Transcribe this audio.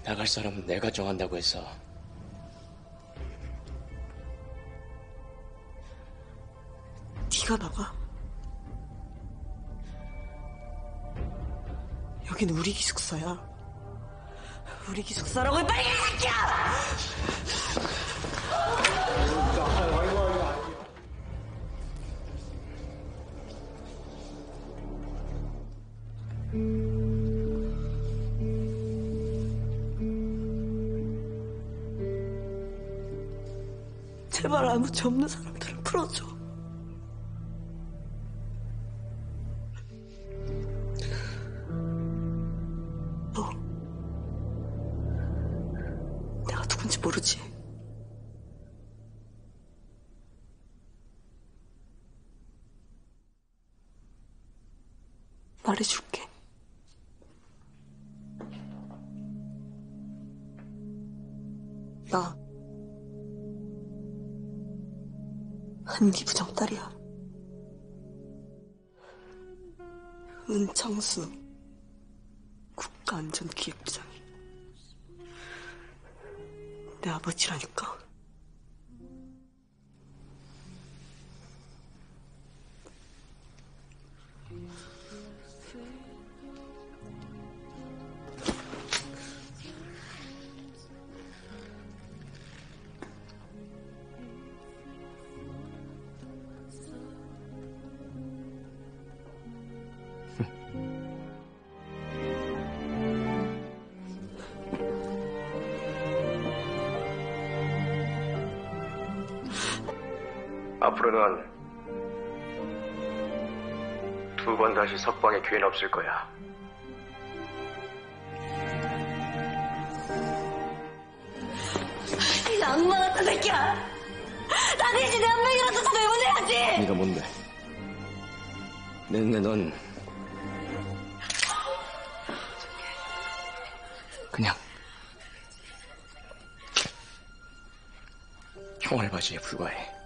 나갈 사람은 내가 정한다고 했어. 네가 나가. 여긴 우리 기숙사야. 우리 기숙사라고 빨리 나가! 제발 아무 죄 없는 사람들을 풀어줘. 너 내가 누군지 모르지? 말해줄게. 나 한기 부장 딸이야. 은창수 국가안전기획부장이 내 아버지라니까. 앞으로는 두 번 다시 석방의 기회는 없을 거야. 이 악마 같은 새끼야! 나 대신 한 명이라도 더 내보내야지! 네가 뭔데? 넌 그냥 총알바지에 불과해.